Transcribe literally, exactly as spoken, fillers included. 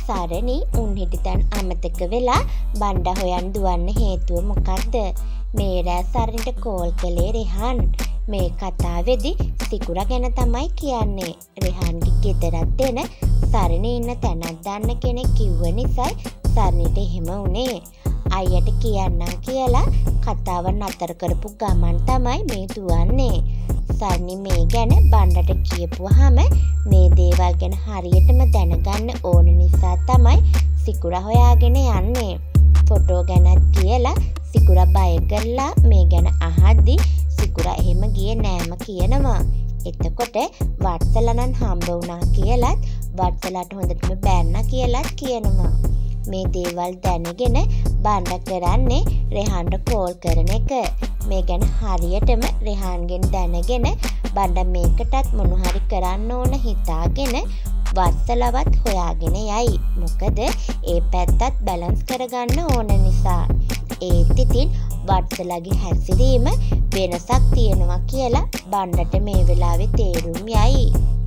සරණි උන් හිටි තැන් අමතක වෙලා බණ්ඩ හොයන් දුවන්න හේතුව මොකක්ද? මේ රෑ සරණිට කෝල් කළේ රෙහාන්. මේ කතාවේදී සිකුරා ගැන තමයි කියන්නේ. රෙහාන්ගේ ගෙදරත් එන සරණි ඉන්න තැනක් දන්න කෙනෙක් කිව්ව නිසායි සරණිට එහෙම වුනේ. අයියට කියන්නම් කියලා කතාව නතර කරපු ගමන් තමයි මේ දුවන්නේ. සරණි මේ ගැන බණ්ඩට කියපුවාම මේ දේවල් ගැන හරියටම දැනගන්න ඕන නිසා තමයි සිකුරා හොයාගෙන යන්නේ. ෆොටෝ ගැනත් කියලා සිකුරා බය කරලා මේ ගැන අහද්දි සිකුරා එහෙම ගියේ නෑම කියනවා. එතකොට වත්සලනන් හම්බ වුණා කියලත් වත්සලට හොඳටම බෑන්නා කියලත් කියනවා. මේ දේවල් දැනගෙන බණ්ඩ කරන්නේ රෙහාන්ට කෝල් කරන එක. මේ ගැන හරියටම රෙහාන්ගෙන් දැනගෙන බණ්ඩ මේකටත් මොන හරි කරන්න ඕන හිතාගෙන වත්සලවත් හොයාගෙන යයි. මොකද ඒ පැත්තත් බැලන්ස් කරගන්න ඕන නිසා. ඒත් ඉතින් වත්සලගේ හැසිරීම වෙනසක් තියෙනවා කියලා බණ්ඩට මේ වෙලාවේ තේරුම් යයි.